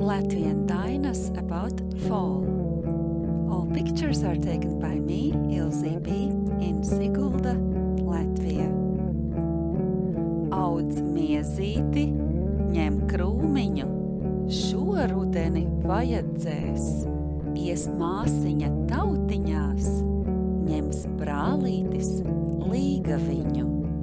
Latvian Dainas about fall. All pictures are taken by me, Ilze Be, in Sigulda, Latvia. Audz miezīti, ņem krūmiņu, šo rudeni vajadzēs, ies māsiņa tautiņās, ņems brālītis līgaviņu.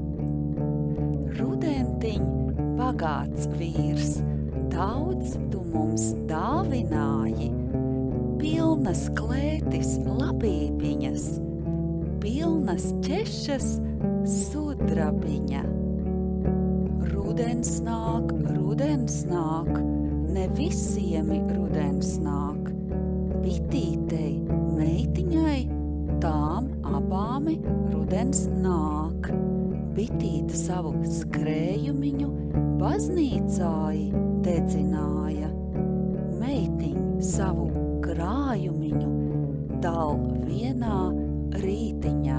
Rudentiņ bagāts vīrs, daudz tu mums dāvināji, pilnas klētis labībiņas, pilnas ķešas sudrabiņa. Rudens nāk, ne visiemi rudens nāk, bitītei, meitiņai, tām abāmi rudens nāk. Bitīte savu skrējumiņu baznīcāji dedzināja, meitiņ savu krājumiņu dal vienā rītiņā.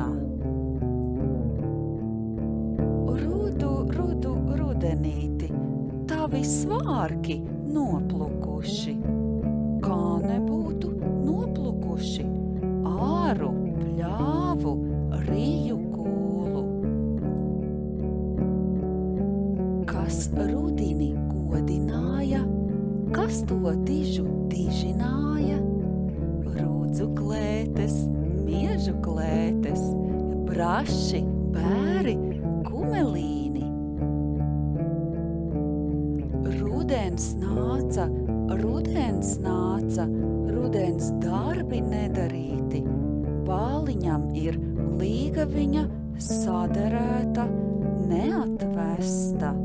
Rudenīti, tavi svārki noplukuši, kā nebūtu noplukuši, āru, pļāvu, riju kūlu. Kas rudini godināja, kas to dižu dižināja, rūdzu klētes, miežu klētes, braši, bēri, kumelīni. Rudens nāca, rudens darbi nedarīti, bāliņam ir līgaviņa saderēta, neatvesta.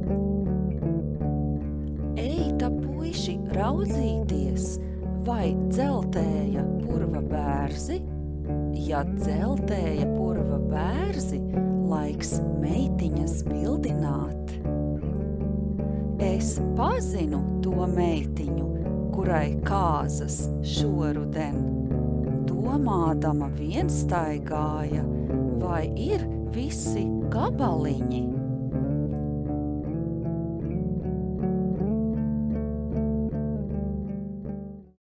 Eita puiši raudzīties, vai dzeltēja purva bērzi? Ja dzeltēja purva bērzi, laiks meitiņas bildināt. Es pazinu to meitiņu, kurai kāzas šoruden, domādama vienstaigāja, vai ir visi gabaliņi.